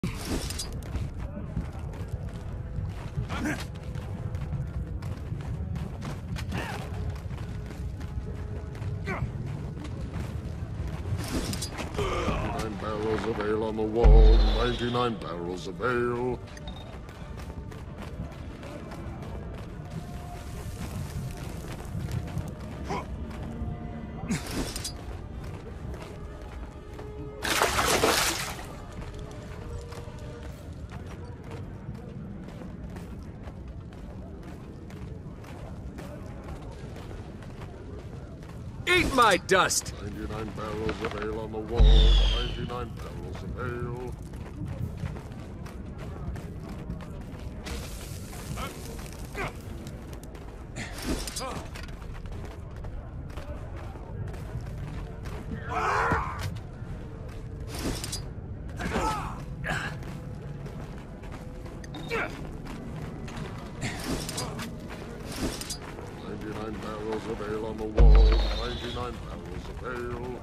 Barrels of ale on the wall, 99 barrels of ale. Eat my dust! 99 barrels of ale on the wall, 99 barrels of ale. Barrels of ale on the wall, 99 barrels of ale.